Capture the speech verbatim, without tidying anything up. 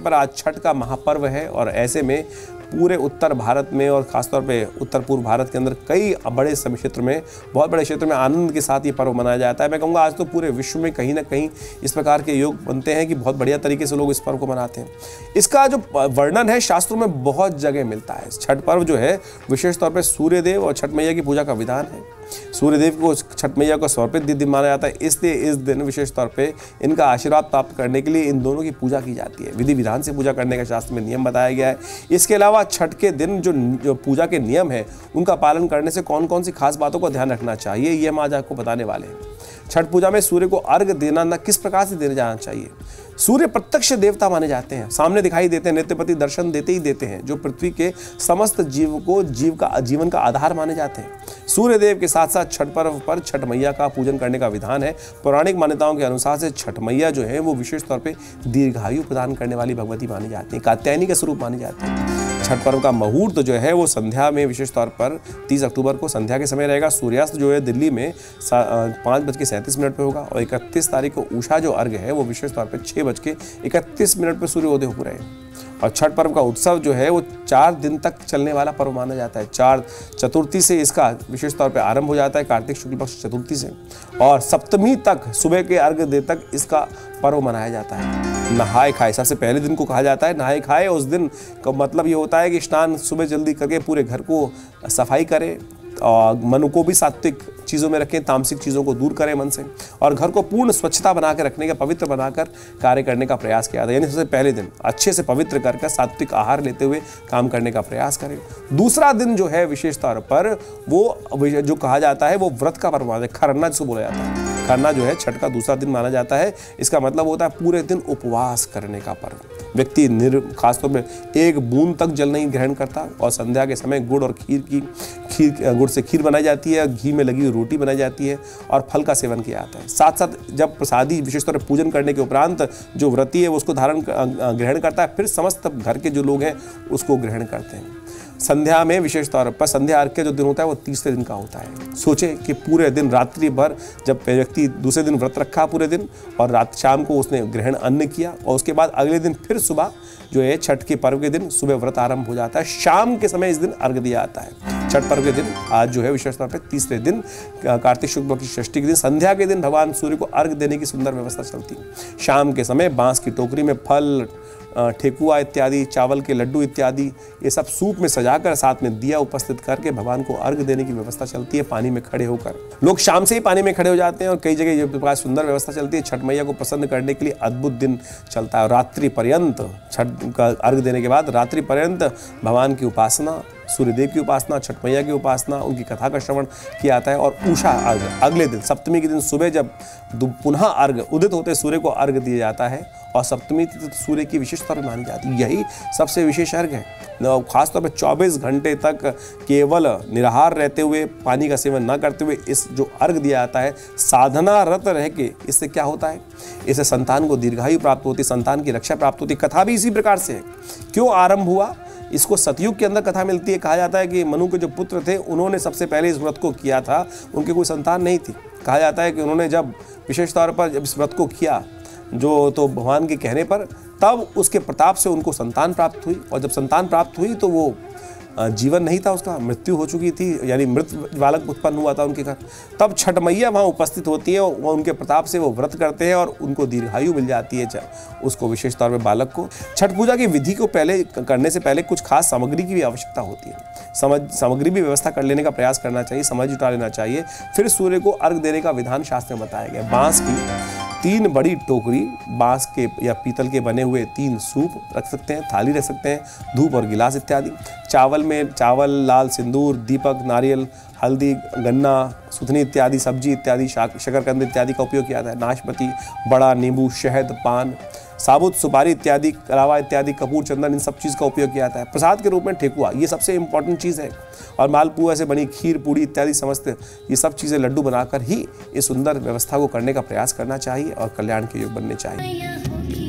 पर आज छठ का महापर्व है और ऐसे में पूरे उत्तर भारत में और ख़ासतौर पे उत्तर पूर्व भारत के अंदर कई बड़े समय क्षेत्र में, बहुत बड़े क्षेत्र में आनंद के साथ ये पर्व मनाया जाता है। मैं कहूँगा आज तो पूरे विश्व में कहीं ना कहीं इस प्रकार के योग बनते हैं कि बहुत बढ़िया तरीके से लोग इस पर्व को मनाते हैं। इसका जो वर्णन है शास्त्रों में बहुत जगह मिलता है। छठ पर्व जो है विशेष तौर पर सूर्यदेव और छठ मैया की पूजा का विधान है। सूर्यदेव को छठ मैया को समर्पित दिन माना जाता है, इसलिए इस दिन विशेष तौर पे इनका आशीर्वाद प्राप्त करने के लिए इन दोनों की पूजा की जाती है। विधि विधान से पूजा करने का शास्त्र में नियम बताया गया है। इसके अलावा छठ के दिन जो, जो पूजा के नियम है उनका पालन करने से कौन कौन सी खास बातों का ध्यान रखना चाहिए, ये हम आज आपको बताने वाले हैं। छठ पूजा में सूर्य को अर्घ्य देना न किस प्रकार से देना जाना चाहिए। सूर्य प्रत्यक्ष देवता माने जाते हैं, सामने दिखाई देते हैं, नित्यपति दर्शन देते ही देते हैं, जो पृथ्वी के समस्त जीव को जीव का जीवन का आधार माने जाते हैं। सूर्य देव के साथ साथ छठ पर्व पर छठ मैया का पूजन करने का विधान है। पौराणिक मान्यताओं के अनुसार से छठ मैया जो है वो विशेष तौर पे दीर्घायु प्रदान करने वाली भगवती मानी जाती है, कात्यायनी का स्वरूप मानी जाती है। छठ पर्व का मुहूर्त जो है वो संध्या में विशेष तौर पर तीस अक्टूबर को संध्या के समय रहेगा। सूर्यास्त जो है दिल्ली में पाँच बज के सैंतीस मिनट पर होगा और इकतीस तारीख को उषा जो अर्घ्य है वो विशेष तौर पर छः बज के इकतीस मिनट पर सूर्योदय हो रहे हैं। और छठ पर्व का उत्सव जो है वो चार दिन तक चलने वाला पर्व माना जाता है। चार चतुर्थी से इसका विशेष तौर पे आरंभ हो जाता है, कार्तिक शुक्ल पक्ष चतुर्थी से, और सप्तमी तक सुबह के अर्घ्य दे तक इसका पर्व मनाया जाता है। नहाए खाए सबसे पहले दिन को कहा जाता है नहाए खाए। उस दिन का मतलब ये होता है कि स्नान सुबह जल्दी करके पूरे घर को सफाई करें और मन को भी सात्विक चीज़ों में रखें, तामसिक चीज़ों को दूर करें मन से, और घर को पूर्ण स्वच्छता बना के रखने का, पवित्र बनाकर कार्य करने का प्रयास किया जाता है। यानी सबसे पहले दिन अच्छे से पवित्र करके सात्विक आहार लेते हुए काम करने का प्रयास करें। दूसरा दिन जो है विशेष तौर पर वो जो कहा जाता है वो व्रत का पर्व है, खरना जिसको बोला जाता है। खरना जो है छठ का दूसरा दिन माना जाता है। इसका मतलब होता है पूरे दिन उपवास करने का पर्व। व्यक्ति निर खासतौर में एक बूंद तक जल नहीं ग्रहण करता और संध्या के समय गुड़ और खीर की खीर गुड़ से खीर बनाई जाती है, घी में लगी रोटी बनाई जाती है और फल का सेवन किया जाता है। साथ साथ जब प्रसादी विशेष तौर पर पूजन करने के उपरांत जो व्रती है वो उसको धारण ग्रहण करता है, फिर समस्त घर के जो लोग हैं उसको ग्रहण करते हैं। संध्या में विशेश तौर पर संध्या अर्घ्य जो दिन होता है वो तीसरे दिन का होता है। सोचे कि पूरे दिन रात्रि भर जब व्यक्ति दूसरे दिन व्रत रखा पूरे दिन और रात शाम को उसने ग्रहण अन्न किया और उसके बाद अगले दिन फिर सुबह जो है छठ के पर्व के दिन सुबह व्रत आरंभ हो जाता है। शाम के समय इस दिन अर्घ्य दिया जाता है। छठ पर्व के दिन आज जो है विशेष तौर पर तीसरे दिन कार्तिक शुक्ल की षष्ठी के दिन संध्या के दिन भगवान सूर्य को अर्घ्य देने की सुंदर व्यवस्था चलती है। शाम के समय बांस की टोकरी में फल, ठेकुआ इत्यादि, चावल के लड्डू इत्यादि ये सब सूप में सजाकर साथ में दिया उपस्थित करके भगवान को अर्घ्य देने की व्यवस्था चलती है। पानी में खड़े होकर लोग शाम से ही पानी में खड़े हो जाते हैं और कई जगह ये प्रकार सुंदर व्यवस्था चलती है। छठ मैया को प्रसन्न करने के लिए अद्भुत दिन चलता है। रात्रि पर्यंत छठ का अर्घ्य देने के बाद रात्रि पर्यंत भगवान की उपासना, सूर्यदेव की उपासना, छठ मैया की उपासना, उनकी कथा का श्रवण किया जाता है। और उषा अर्घ्य अगले दिन सप्तमी के दिन सुबह जब पुनः अर्घ्य उदित होते सूर्य को अर्घ्य दिया जाता है और सप्तमी तिथि सूर्य की विशेष तौर पर मानी जाती है। यही सबसे विशेष अर्घ्य है। खासतौर पर चौबीस घंटे तक केवल निराहार रहते हुए, पानी का सेवन न करते हुए इस जो अर्घ्य दिया जाता है, साधना रत रह के, इससे क्या होता है, इससे संतान को दीर्घायु प्राप्त होती, संतान की रक्षा प्राप्त होती। कथा भी इसी प्रकार से है। क्यों आरंभ हुआ, इसको सतयुग के अंदर कथा मिलती है। कहा जाता है कि मनु के जो पुत्र थे उन्होंने सबसे पहले इस व्रत को किया था, उनके कोई संतान नहीं थी। कहा जाता है कि उन्होंने जब विशेष तौर पर जब इस व्रत को किया जो तो भगवान के कहने पर, तब उसके प्रताप से उनको संतान प्राप्त हुई और जब संतान प्राप्त हुई तो वो जीवन नहीं था, उसका मृत्यु हो चुकी थी, यानी मृत बालक उत्पन्न हुआ था उनके घर। तब छठ मैया वहाँ उपस्थित होती है और उनके प्रताप से वो व्रत करते हैं और उनको दीर्घायु मिल जाती है उसको विशेष तौर पर बालक को। छठ पूजा की विधि को पहले करने से पहले कुछ खास सामग्री की भी आवश्यकता होती है। समझ सामग्री भी व्यवस्था कर लेने का प्रयास करना चाहिए, समझ जुटा लेना चाहिए। फिर सूर्य को अर्घ देने का विधान शास्त्र में बताया गया। बांस की तीन बड़ी टोकरी, बांस के या पीतल के बने हुए तीन सूप रख सकते हैं, थाली रख सकते हैं, धूप और गिलास इत्यादि। चावल में चावल, लाल सिंदूर, दीपक, नारियल, हल्दी, गन्ना, सुथनी इत्यादि, सब्जी इत्यादि, शकरकंद इत्यादि का उपयोग किया जाता है। नाशपाती, बड़ा नींबू, शहद, पान, साबुत सुपारी इत्यादि, कलावा इत्यादि, कपूर, चंदन, इन सब चीज़ का उपयोग किया जाता है। प्रसाद के रूप में ठेकुआ ये सबसे इम्पॉर्टेंट चीज़ है और मालपुआ से बनी खीर, पूड़ी इत्यादि समस्त ये सब चीज़ें लड्डू बनाकर ही इस सुंदर व्यवस्था को करने का प्रयास करना चाहिए और कल्याण के योग बनने चाहिए।